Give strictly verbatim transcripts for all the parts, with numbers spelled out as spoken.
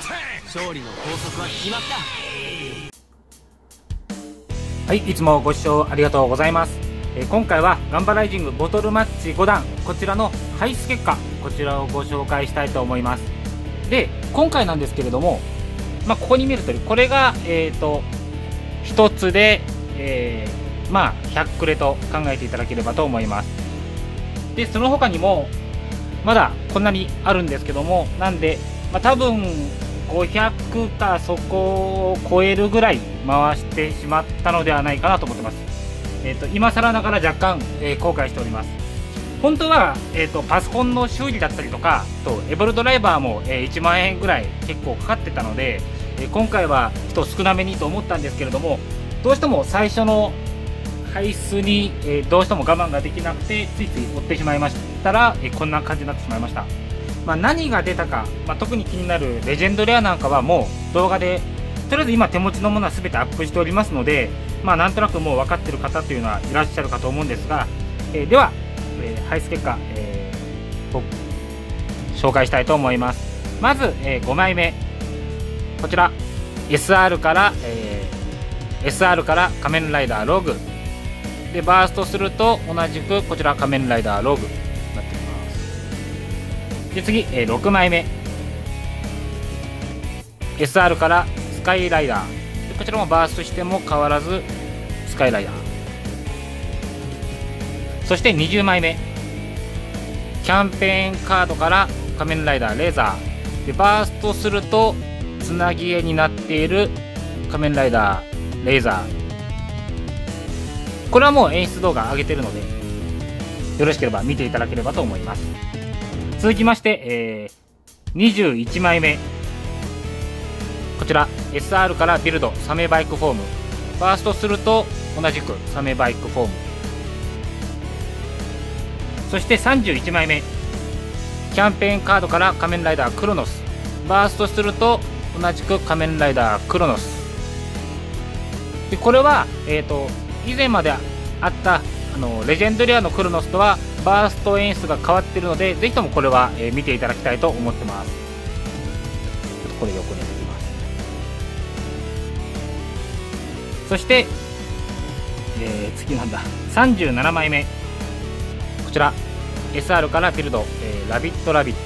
勝利の法則は決まった。 はい、いつもご視聴ありがとうございます。えー、今回はガンバライジングボトルマッチごだん、こちらの排出結果、こちらをご紹介したいと思います。で、今回なんですけれども、まあ、ここに見るとおり、これが、えーと、ひとつで、えー、まあ、ひゃっクレと考えていただければと思います。で、その他にも、まだこんなにあるんですけども、なんで、まあ、多分、ごひゃくかそこを超えるぐらい回してしまったのではないかなと思ってます。えーと、今更ながら若干、えー、後悔しております。本当は、えーと、パソコンの修理だったりとか、とエボルドライバーも、えー、いちまんえんぐらい結構かかってたので、えー、今回は人少なめにと思ったんですけれども、どうしても最初の排出に、えー、どうしても我慢ができなくて、ついつい追ってしまいましたら、えー、こんな感じになってしまいました。まあ、何が出たか、まあ、特に気になるレジェンドレアなんかはもう動画でとりあえず今手持ちのものは全てアップしておりますので、まあ、なんとなくもう分かっている方というのはいらっしゃるかと思うんですが、えー、では、えー、排出結果、えー、紹介したいと思います。まず、えー、ごまいめ、こちら エスアール から、えー、エスアール から仮面ライダーログでバーストすると同じくこちら仮面ライダーログで、次、えー、ろくまいめ エスアール からスカイライダーで、こちらもバーストしても変わらずスカイライダー。そしてにじゅうまいめ、キャンペーンカードから仮面ライダーレーザーでバーストするとつなぎ絵になっている仮面ライダーレーザー。これはもう演出動画上げてるので、よろしければ見ていただければと思います。続きまして、えー、にじゅういちまいめ、こちら エスアール からビルドサメバイクフォーム、バーストすると同じくサメバイクフォーム。そしてさんじゅういちまいめ、キャンペーンカードから仮面ライダークロノス、バーストすると同じく仮面ライダークロノスで、これは、えーと、以前まであったあのレジェンドレアのクロノスとはバースト演出が変わっているので、ぜひともこれは、えー、見ていただきたいと思ってます。ちょっとこれ横に置きます。そして、えー、次なんださんじゅうななまいめ、こちら エスアール からビルド、えー、ラビットラビット。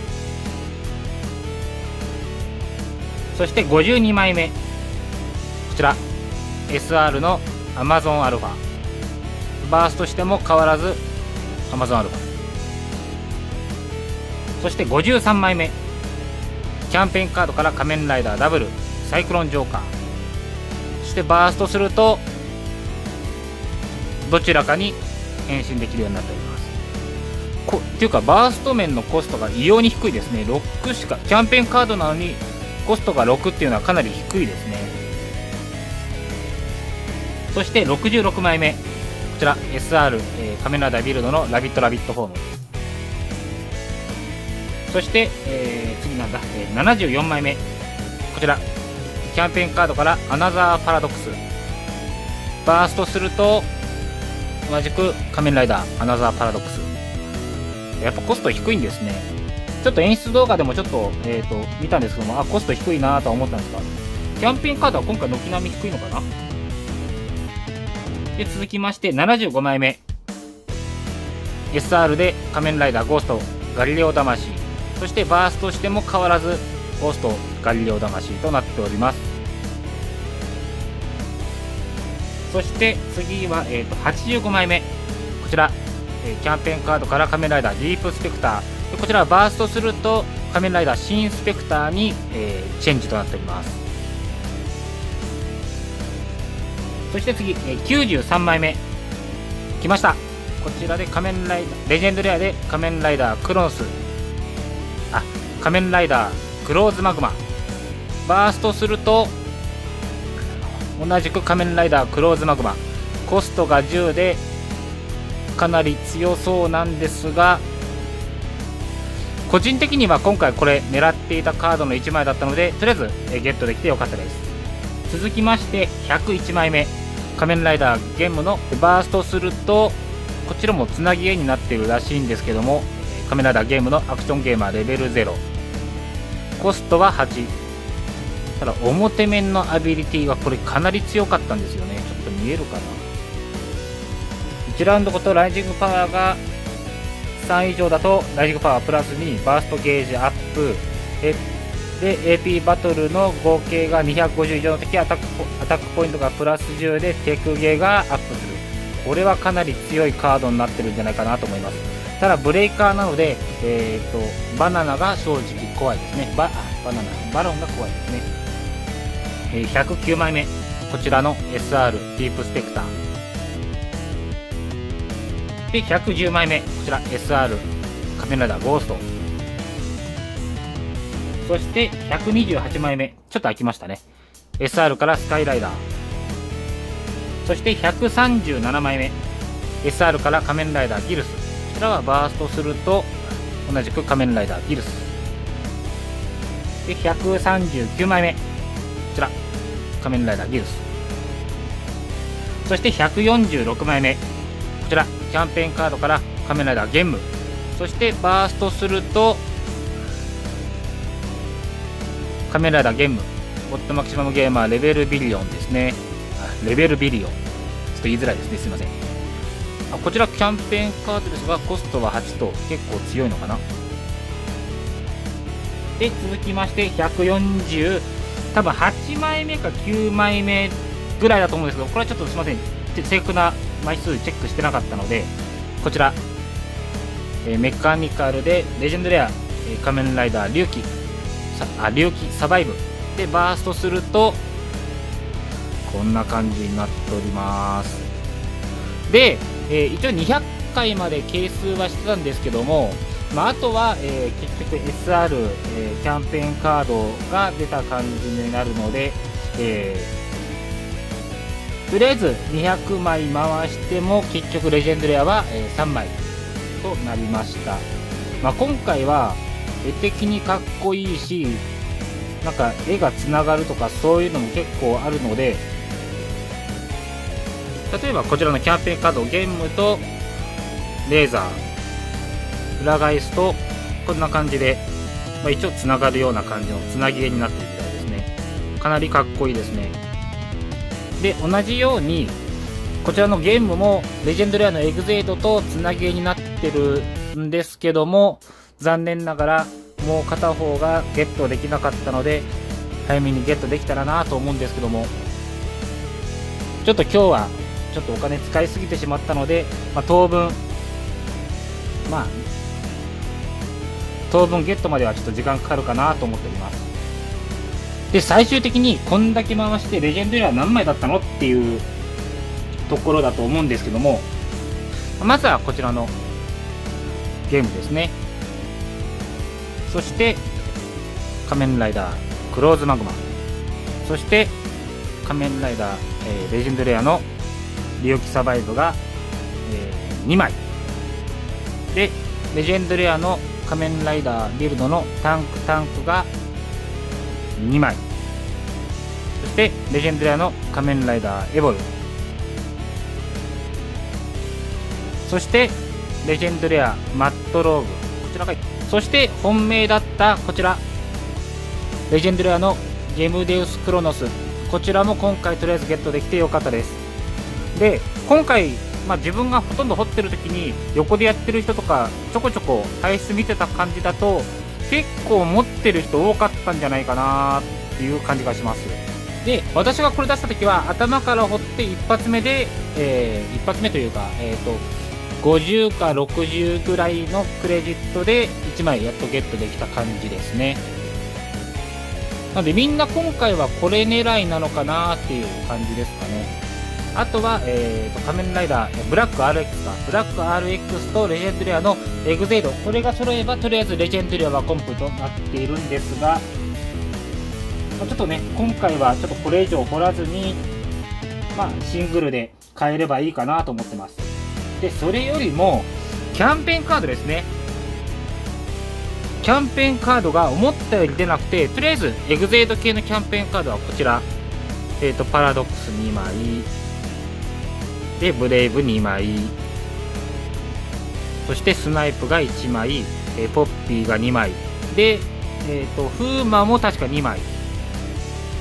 そしてごじゅうにまいめ、こちら エスアール のアマゾンアルファ、バーストしても変わらずアマゾンアルファ。そしてごじゅうさんまいめ、キャンペーンカードから仮面ライダーダブルサイクロンジョーカー。そしてバーストするとどちらかに変身できるようになっております。こっていうかバースト面のコストが異様に低いですね。ろくしかキャンペーンカードなのにコストがろくっていうのはかなり低いですね。そしてろくじゅうろくまいめ、こちら エスアール、えー、仮面ライダービルドのラビットラビットフォーム。そして、えー、次なんだ、えー、ななじゅうよんまいめ、こちらキャンペーンカードからアナザーパラドックス、バーストすると同じく仮面ライダーアナザーパラドックス。やっぱコスト低いんですね。ちょっと演出動画でもちょっと,、えー、と見たんですけども、あ、コスト低いなとは思ったんですが、キャンペーンカードは今回軒並み低いのかな。で、続きましてななじゅうごまいめ、 エスアール で仮面ライダーゴーストガリレオ魂、そしてバーストしても変わらずゴーストガリレオ魂となっております。そして次は、えー、とはちじゅうごまいめ、こちら、えー、キャンペーンカードから仮面ライダーディープスペクターで、こちらはバーストすると仮面ライダー新スペクターに、えー、チェンジとなっております。そして次、きゅうじゅうさんまいめ来ました。こちらで仮面ライダーレジェンドレアで仮面ライダークロノス、あ、仮面ライダークローズマグマ、バーストすると同じく仮面ライダークローズマグマ、コストがじゅうでかなり強そうなんですが、個人的には今回これ狙っていたカードのいちまいだったので、とりあえずゲットできてよかったです。続きましてひゃくいちまいめ、仮面ライダーゲームのバーストするとこちらもつなぎ絵になっているらしいんですけども、仮面ライダーゲームのアクションゲーマーレベルゼロ、コストははち、 ただ表面のアビリティはこれかなり強かったんですよね。ちょっと見えるかな。いちラウンドごとライジングパワーがさん以上だとライジングパワープラスにバーストゲージアップえで エーピー バトルの合計がにひゃくごじゅう以上の時アタックアタックポイントがプラスじゅうでテクゲーがアップする。これはかなり強いカードになってるんじゃないかなと思います。ただブレイカーなので、えー、とバナナが正直怖いですね。バあバナナバロンが怖いですね。えー、ひゃくきゅうまいめ、こちらの エスアール ディープスペクターで、ひゃくじゅうまいめ、こちら エスアール 仮面ライダーゴースト、そしてひゃくにじゅうはちまいめ、ちょっと空きましたね、 エスアール からスカイライダー、そしてひゃくさんじゅうななまいめ エスアール から仮面ライダーギルス。こちらはバーストすると同じく仮面ライダーギルスで、ひゃくさんじゅうきゅうまいめ、こちら仮面ライダーギルス、そしてひゃくよんじゅうろくまいめ、こちらキャンペーンカードから仮面ライダーゲンム、そしてバーストすると仮面ライダーゲンムゴッドマキシマムゲーマーレベルビリオンですね。あレベルビリオンちょっと言いづらいですね、すいません。あこちらキャンペーンカードですがコストははちと結構強いのかな。で続きましてひゃくよんじゅう多分はちまいめかきゅうまいめぐらいだと思うんですけど、これはちょっとすみません、正確な枚数チェックしてなかったので、こちら、えー、メカニカルでレジェンドレア、えー、仮面ライダー龍騎あ龍騎サバイブでバーストするとこんな感じになっております。で、えー、一応にひゃっかいまで係数はしてたんですけども、まあ、あとは、えー、結局 エスアール、えー、キャンペーンカードが出た感じになるので、えー、とりあえずにひゃくまい回しても結局レジェンドレアは、えー、さんまいとなりました。まあ、今回は絵的にかっこいいし、なんか絵がつながるとかそういうのも結構あるので、例えばこちらのキャンペーンカードゲームとレーザー裏返すとこんな感じで、まあ、一応つながるような感じのつなぎ絵になっているみたいですね。かなりかっこいいですね。で同じようにこちらのゲームもレジェンドレアのエグゼイドとつなぎ絵になってるんですけども、残念ながらもう片方がゲットできなかったので早めにゲットできたらなと思うんですけども、ちょっと今日はちょっとお金使いすぎてしまったので、まあ、当分まあ当分ゲットまではちょっと時間かかるかなと思っております。で最終的にこんだけ回してレジェンドレア何枚だったのっていうところだと思うんですけども、まずはこちらのゲームですね。そして仮面ライダークローズマグマ、そして仮面ライダー、えー、レジェンドレアのリオキサバイブが、えー、にまいで、レジェンドレアの仮面ライダービルドのタンクタンクがにまい、そしてレジェンドレアの仮面ライダーエボル、そしてレジェンドレアマットローグ、こちらが、そして本命だったこちらレジェンドレアのゲムデウスクロノス、こちらも今回とりあえずゲットできてよかったです。で今回、まあ、自分がほとんど掘ってる時に横でやってる人とかちょこちょこ排出見てた感じだと結構持ってる人多かったんじゃないかなっていう感じがします。で私がこれ出した時は頭から掘って一発目で、えー、一発目というか、えーとごじゅうかろくじゅうぐらいのクレジットでいちまいやっとゲットできた感じですね。なのでみんな今回はこれ狙いなのかなっていう感じですかね。あとは、えー、と仮面ライダーブラック アールエックス かブラック アールエックス とレジェンドレアのエグゼイド、これが揃えばとりあえずレジェンドレアはコンプとなっているんですが、まあ、ちょっとね今回はちょっとこれ以上掘らずに、まあ、シングルで買えればいいかなと思ってます。でそれよりもキャンペーンカードですね。キャンペーンカードが思ったより出なくて、とりあえずエグゼイド系のキャンペーンカードはこちら、えー、とパラドックスにまいでブレイブにまい、そしてスナイプがいちまい、えー、ポッピーがにまいで、えー、とフーマも確かにまい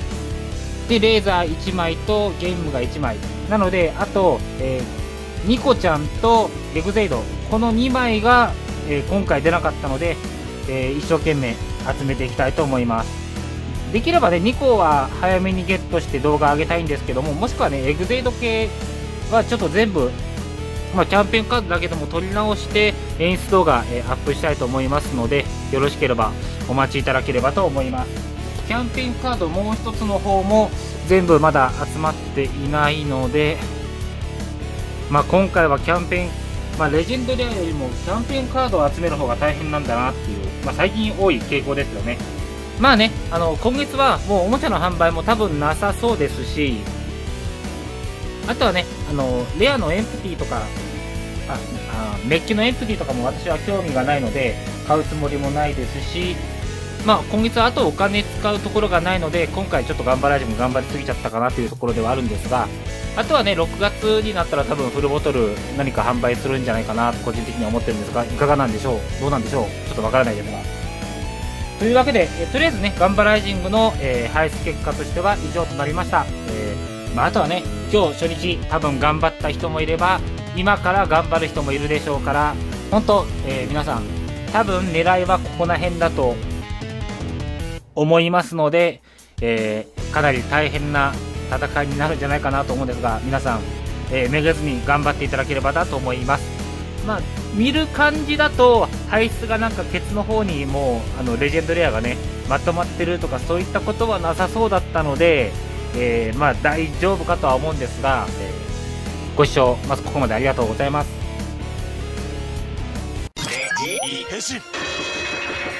でレーザーいちまいとゲームがいちまいなので、あと、えー、ニコちゃんとエグゼイド、このにまいが、えー、今回出なかったので、えー、一生懸命集めていきたいと思います。できればねニコは早めにゲットして動画上げたいんですけども、もしくはねエグゼイド系はちょっと全部、まあ、キャンペーンカードだけでも取り直して演出動画、えー、アップしたいと思いますので、よろしければお待ちいただければと思います。キャンペーンカードもう一つの方も全部まだ集まっていないので、まあ、今回はキャンペーン、まあ、レジェンドレアよりもキャンペーンカードを集める方が大変なんだなっていう、まあ、最近多い傾向ですよね。まあね、あの今月はもうおもちゃの販売も多分なさそうですし、あとはね、あのレアのエンプティとか、ああメッキのエンプティとかも私は興味がないので買うつもりもないですし、まあ、今月はあとお金使うところがないので、今回ちょっと頑張らずに頑張りすぎちゃったかなというところではあるんですが、あとはね、ろくがつになったら多分フルボトル何か販売するんじゃないかなと個人的には思ってるんですが、いかがなんでしょう、どうなんでしょう、ちょっとわからないですが。というわけで、えとりあえずね、ガンバライジングの、えー、配布結果としては以上となりました。えーまあ、あとはね、今日初日多分頑張った人もいれば、今から頑張る人もいるでしょうから、本当、えー、皆さん、多分狙いはここら辺だと思いますので、えー、かなり大変な戦いになるんじゃないかなと思うんですが、皆さん、えー、めげずに頑張っていただければなと思います。まあ、見る感じだと排出がなんかケツの方にもうあのレジェンドレアがねまとまってるとかそういったことはなさそうだったので、えー、まあ大丈夫かとは思うんですが、えー、ご視聴まずここまでありがとうございます。 変身